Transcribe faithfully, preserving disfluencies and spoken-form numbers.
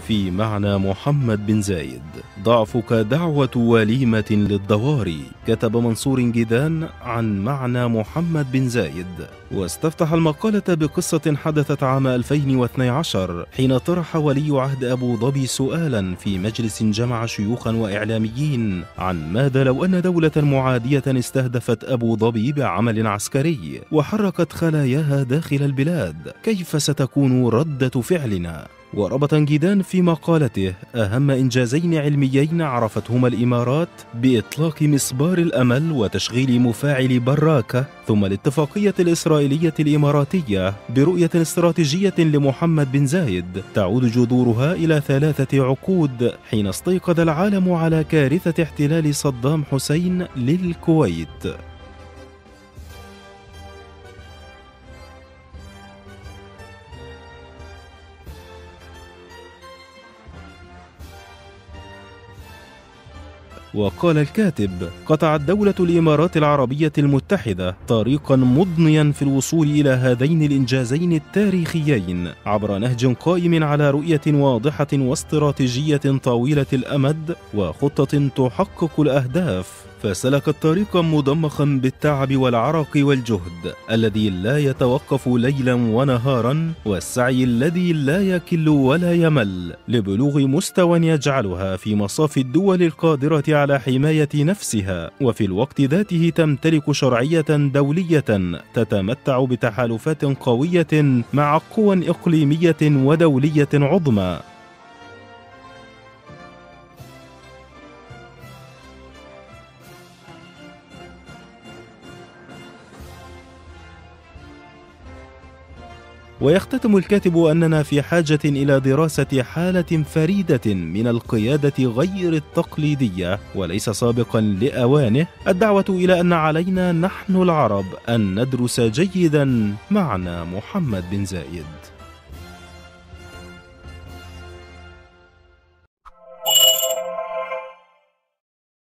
في معنى محمد بن زايد: ضعفك دعوة وليمة للضواري. كتب منصور جيدان عن معنى محمد بن زايد. واستفتح المقالة بقصة حدثت عام ألفين واثني عشر، حين طرح ولي عهد أبو ظبي سؤالا في مجلس جمع شيوخا وإعلاميين عن ماذا لو أن دولة معادية استهدفت أبو ظبي بعمل عسكري وحركت خلاياها داخل البلاد، كيف ستكون ردة فعلنا؟ وربط جيدان في مقالته أهم إنجازين علميين عرفتهما الإمارات بإطلاق مسبار الأمل وتشغيل مفاعل براكة، ثم الاتفاقية الإسرائيلية الإماراتية برؤية استراتيجية لمحمد بن زايد تعود جذورها إلى ثلاثة عقود، حين استيقظ العالم على كارثة احتلال صدام حسين للكويت. وقال الكاتب: قطعت دولة الإمارات العربية المتحدة طريقا مضنيا في الوصول إلى هذين الإنجازين التاريخيين عبر نهج قائم على رؤية واضحة واستراتيجية طويلة الأمد وخطة تحقق الأهداف، فسلكت طريقا مضمخا بالتعب والعرق والجهد الذي لا يتوقف ليلا ونهارا، والسعي الذي لا يكل ولا يمل، لبلوغ مستوى يجعلها في مصاف الدول القادرة على حماية نفسها، وفي الوقت ذاته تمتلك شرعية دولية تتمتع بتحالفات قوية مع قوى إقليمية ودولية عظمى. ويختتم الكاتب أننا في حاجة إلى دراسة حالة فريدة من القيادة غير التقليدية وليس سابقا لأوانه، الدعوة إلى أن علينا نحن العرب أن ندرس جيدا معنى محمد بن زايد.